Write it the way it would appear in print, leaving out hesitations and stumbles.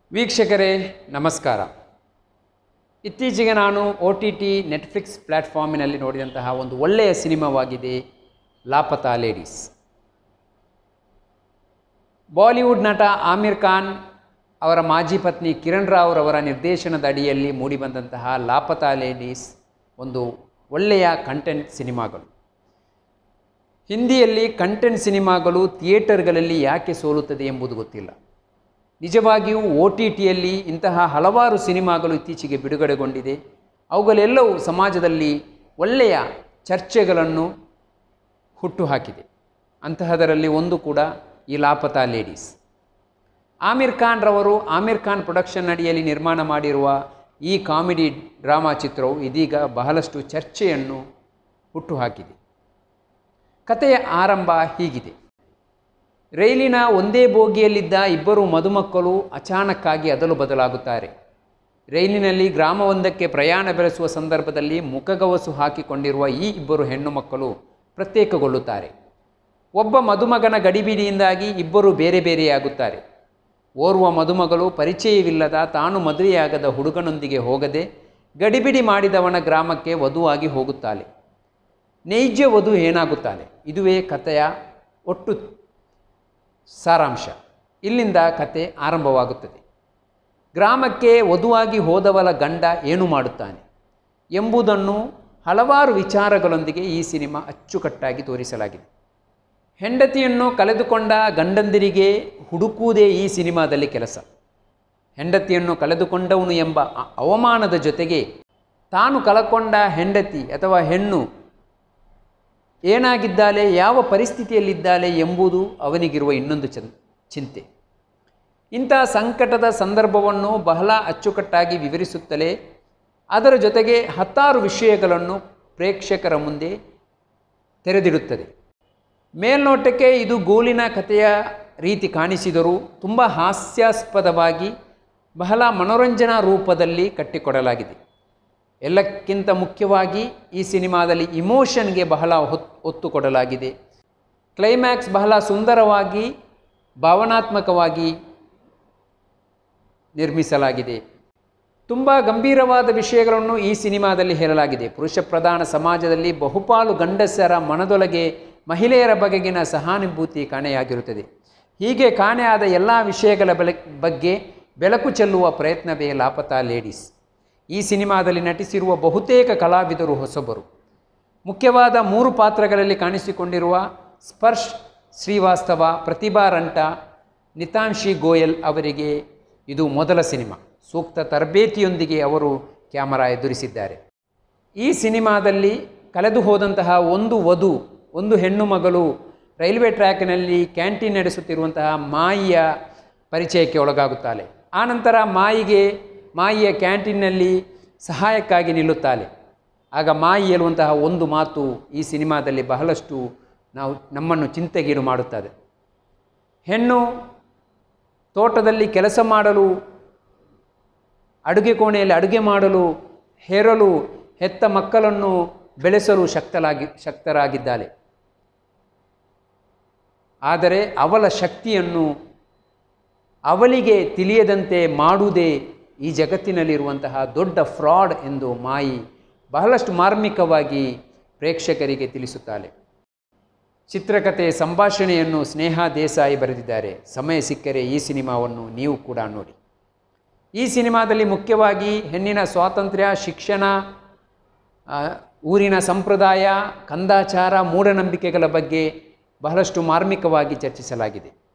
ವೀಕ್ಷಕರೇ ನಮಸ್ಕಾರ. ಇತ್ತೀಚೆಗೆ ನಾನು OTT ನೆಟ್ಫ್ಲಿಕ್ಸ್ ಪ್ಲ್ಯಾಟ್ಫಾರ್ಮಿನಲ್ಲಿ ನೋಡಿದಂತಹ ಒಂದು ಒಳ್ಳೆಯ ಸಿನಿಮಾವಾಗಿದೆ ಲಾಪತಾ ಲೇಡೀಸ್. ಬಾಲಿವುಡ್ ನಟ ಆಮಿರ್ ಖಾನ್ ಅವರ ಮಾಜಿ ಪತ್ನಿ ಕಿರಣ್ ರಾವ್ ಅವರ ನಿರ್ದೇಶನದ ಅಡಿಯಲ್ಲಿ ಮೂಡಿಬಂದಂತಹ ಲಾಪತಾ ಲೇಡೀಸ್ ಒಂದು ಒಳ್ಳೆಯ ಕಂಟೆಂಟ್ ಸಿನಿಮಾಗಳು. ಹಿಂದಿಯಲ್ಲಿ ಕಂಟೆಂಟ್ ಸಿನಿಮಾಗಳು ಥಿಯೇಟರ್ಗಳಲ್ಲಿ ಯಾಕೆ ಸೋಲುತ್ತದೆ ಎಂಬುದು ಗೊತ್ತಿಲ್ಲ. ನಿಜವಾಗಿಯೂ OTTಯಲ್ಲಿ ಇಂತಹ ಹಲವಾರು ಸಿನಿಮಾಗಳು ಇತ್ತೀಚೆಗೆ ಬಿಡುಗಡೆಗೊಂಡಿದೆ. ಅವುಗಳೆಲ್ಲವೂ ಸಮಾಜದಲ್ಲಿ ಒಳ್ಳೆಯ ಚರ್ಚೆಗಳನ್ನು ಹುಟ್ಟುಹಾಕಿದೆ. ಅಂತಹದರಲ್ಲಿ ಒಂದು ಕೂಡ ಈ ಲಾಪತಾ ಲೇಡೀಸ್. ಆಮಿರ್ ಖಾನ್ ರವರು ಆಮಿರ್ ಖಾನ್ ಪ್ರೊಡಕ್ಷನ್ ಅಡಿಯಲ್ಲಿ ನಿರ್ಮಾಣ ಮಾಡಿರುವ ಈ ಕಾಮಿಡಿ ಡ್ರಾಮಾ ಚಿತ್ರವು ಇದೀಗ ಬಹಳಷ್ಟು ಚರ್ಚೆಯನ್ನು ಹುಟ್ಟುಹಾಕಿದೆ. ಕಥೆಯ ಆರಂಭ ಹೀಗಿದೆ. ರೈಲಿನ ಒಂದೇ ಬೋಗಿಯಲ್ಲಿದ್ದ ಇಬ್ಬರು ಮದುಮಕ್ಕಳು ಅಚಾನಕ್ಕಾಗಿ ಅದಲು ಬದಲಾಗುತ್ತಾರೆ. ರೈಲಿನಲ್ಲಿ ಗ್ರಾಮವೊಂದಕ್ಕೆ ಪ್ರಯಾಣ ಬೆಳೆಸುವ ಸಂದರ್ಭದಲ್ಲಿ ಮುಖಗವಸು ಹಾಕಿಕೊಂಡಿರುವ ಈ ಇಬ್ಬರು ಹೆಣ್ಣು ಮಕ್ಕಳು ಪ್ರತ್ಯೇಕಗೊಳ್ಳುತ್ತಾರೆ. ಒಬ್ಬ ಮದುಮಗನ ಗಡಿಬಿಡಿಯಿಂದಾಗಿ ಇಬ್ಬರು ಬೇರೆ ಬೇರೆಯಾಗುತ್ತಾರೆ. ಓರ್ವ ಮದುಮಗಳು ಪರಿಚಯವಿಲ್ಲದ ತಾನು ಮದುವೆಯಾಗದ ಹುಡುಗನೊಂದಿಗೆ ಹೋಗದೆ ಗಡಿಬಿಡಿ ಮಾಡಿದವನ ಗ್ರಾಮಕ್ಕೆ ವಧುವಾಗಿ ಹೋಗುತ್ತಾಳೆ. ನೈಜ ವಧು ಏನಾಗುತ್ತಾಳೆ? ಇದುವೇ ಕಥೆಯ ಒಟ್ಟು ಸಾರಾಂಶ. ಇಲ್ಲಿಂದ ಕತೆ ಆರಂಭವಾಗುತ್ತದೆ. ಗ್ರಾಮಕ್ಕೆ ವಧುವಾಗಿ ಹೋದವಳ ಗಂಡ ಏನು ಮಾಡುತ್ತಾನೆ ಎಂಬುದನ್ನು ಹಲವಾರು ವಿಚಾರಗಳೊಂದಿಗೆ ಈ ಸಿನಿಮಾ ಅಚ್ಚುಕಟ್ಟಾಗಿ ತೋರಿಸಲಾಗಿದೆ. ಹೆಂಡತಿಯನ್ನು ಕಳೆದುಕೊಂಡ ಗಂಡಂದಿರಿಗೆ ಹುಡುಕುವುದೇ ಈ ಸಿನಿಮಾದಲ್ಲಿ ಕೆಲಸ. ಹೆಂಡತಿಯನ್ನು ಕಳೆದುಕೊಂಡವನು ಎಂಬ ಅವಮಾನದ ಜೊತೆಗೆ ತಾನು ಕಳಕೊಂಡ ಹೆಂಡತಿ ಅಥವಾ ಹೆಣ್ಣು ಏನಾಗಿದ್ದಾಳೆ, ಯಾವ ಪರಿಸ್ಥಿತಿಯಲ್ಲಿದ್ದಾಳೆ ಎಂಬುದು ಅವನಿಗಿರುವ ಇನ್ನೊಂದು ಚಿಂತೆ. ಇಂತಹ ಸಂಕಟದ ಸಂದರ್ಭವನ್ನು ಬಹಳ ಅಚ್ಚುಕಟ್ಟಾಗಿ ವಿವರಿಸುತ್ತಲೇ ಅದರ ಜೊತೆಗೆ ಹತ್ತಾರು ವಿಷಯಗಳನ್ನು ಪ್ರೇಕ್ಷಕರ ಮುಂದೆ ತೆರೆದಿಡುತ್ತದೆ. ಮೇಲ್ನೋಟಕ್ಕೆ ಇದು ಗೋಲಿನ ಕಥೆಯ ರೀತಿ ಕಾಣಿಸಿದರೂ ತುಂಬ ಹಾಸ್ಯಾಸ್ಪದವಾಗಿ ಬಹಳ ಮನೋರಂಜನಾ ರೂಪದಲ್ಲಿ ಕಟ್ಟಿಕೊಡಲಾಗಿದೆ. ಎಲ್ಲಕ್ಕಿಂತ ಮುಖ್ಯವಾಗಿ ಈ ಸಿನಿಮಾದಲ್ಲಿ ಇಮೋಷನ್ಗೆ ಬಹಳ ಒತ್ತು ಕೊಡಲಾಗಿದೆ. ಕ್ಲೈಮ್ಯಾಕ್ಸ್ ಬಹಳ ಸುಂದರವಾಗಿ ಭಾವನಾತ್ಮಕವಾಗಿ ನಿರ್ಮಿಸಲಾಗಿದೆ. ತುಂಬ ಗಂಭೀರವಾದ ವಿಷಯಗಳನ್ನು ಈ ಸಿನಿಮಾದಲ್ಲಿ ಹೇಳಲಾಗಿದೆ. ಪುರುಷ ಪ್ರಧಾನ ಸಮಾಜದಲ್ಲಿ ಬಹುಪಾಲು ಗಂಡಸರ ಮನದೊಳಗೆ ಮಹಿಳೆಯರ ಬಗೆಗಿನ ಸಹಾನುಭೂತಿ ಕಾಣೆಯಾಗಿರುತ್ತದೆ. ಹೀಗೆ ಕಾಣೆಯಾದ ಎಲ್ಲ ವಿಷಯಗಳ ಬಗ್ಗೆ ಬೆಳಕು ಚೆಲ್ಲುವ ಪ್ರಯತ್ನವೇ ಲಾಪತಾ ಲೇಡೀಸ್. ಈ ಸಿನಿಮಾದಲ್ಲಿ ನಟಿಸಿರುವ ಬಹುತೇಕ ಕಲಾವಿದರು ಹೊಸಬರು. ಮುಖ್ಯವಾದ 3 ಪಾತ್ರಗಳಲ್ಲಿ ಕಾಣಿಸಿಕೊಂಡಿರುವ ಸ್ಪರ್ಶ್ ಶ್ರೀವಾಸ್ತವ, ಪ್ರತಿಭಾ ರಂಟ, ನಿತಾಂಶಿ ಗೋಯಲ್ ಅವರಿಗೆ ಇದು ಮೊದಲ ಸಿನಿಮಾ. ಸೂಕ್ತ ತರಬೇತಿಯೊಂದಿಗೆ ಅವರು ಕ್ಯಾಮರಾ ಎದುರಿಸಿದ್ದಾರೆ. ಈ ಸಿನಿಮಾದಲ್ಲಿ ಕಳೆದು ಹೋದಂತಹ ಒಂದು ವಧು, ಒಂದು ಹೆಣ್ಣು ಮಗಳು ರೈಲ್ವೆ ಟ್ರ್ಯಾಕ್ನಲ್ಲಿ ಕ್ಯಾಂಟೀನ್ ನಡೆಸುತ್ತಿರುವಂತಹ ಮಾಯಿಯ ಪರಿಚಯಕ್ಕೆ ಒಳಗಾಗುತ್ತಾಳೆ. ಆನಂತರ ಮಾಯಿಯ ಕ್ಯಾಂಟೀನ್ನಲ್ಲಿ ಸಹಾಯಕ್ಕಾಗಿ ನಿಲ್ಲುತ್ತಾಳೆ. ಆಗ ಮಾಯಿ ಹೇಳುವಂತಹ ಒಂದು ಮಾತು ಈ ಸಿನಿಮಾದಲ್ಲಿ ಬಹಳಷ್ಟು ನಮ್ಮನ್ನು ಚಿಂತೆಗೀಡು ಮಾಡುತ್ತದೆ. ಹೆಣ್ಣು ತೋಟದಲ್ಲಿ ಕೆಲಸ ಮಾಡಲು, ಅಡುಗೆ ಕೋಣೆಯಲ್ಲಿ ಅಡುಗೆ ಮಾಡಲು, ಹೆರಲು, ಹೆತ್ತ ಮಕ್ಕಳನ್ನು ಬೆಳೆಸಲು ಶಕ್ತರಾಗಿದ್ದಾಳೆ. ಆದರೆ ಅವಳ ಶಕ್ತಿಯನ್ನು ಅವಳಿಗೆ ತಿಳಿಯದಂತೆ ಮಾಡುವುದೇ ಈ ಜಗತ್ತಿನಲ್ಲಿರುವಂತಹ ದೊಡ್ಡ ಫ್ರಾಡ್ ಎಂದು ಮಾಯಿ ಬಹಳಷ್ಟು ಮಾರ್ಮಿಕವಾಗಿ ಪ್ರೇಕ್ಷಕರಿಗೆ ತಿಳಿಸುತ್ತಾಳೆ. ಚಿತ್ರಕಥೆ ಸಂಭಾಷಣೆಯನ್ನು ಸ್ನೇಹಾ ದೇಸಾಯಿ ಬರೆದಿದ್ದಾರೆ. ಸಮಯ ಸಿಕ್ಕರೆ ಈ ಸಿನಿಮಾವನ್ನು ನೀವು ಕೂಡ ನೋಡಿ. ಈ ಸಿನಿಮಾದಲ್ಲಿ ಮುಖ್ಯವಾಗಿ ಹೆಣ್ಣಿನ ಸ್ವಾತಂತ್ರ್ಯ, ಶಿಕ್ಷಣ, ಊರಿನ ಸಂಪ್ರದಾಯ, ಕಂದಾಚಾರ, ಮೂಢನಂಬಿಕೆಗಳ ಬಗ್ಗೆ ಬಹಳಷ್ಟು ಮಾರ್ಮಿಕವಾಗಿ ಚರ್ಚಿಸಲಾಗಿದೆ.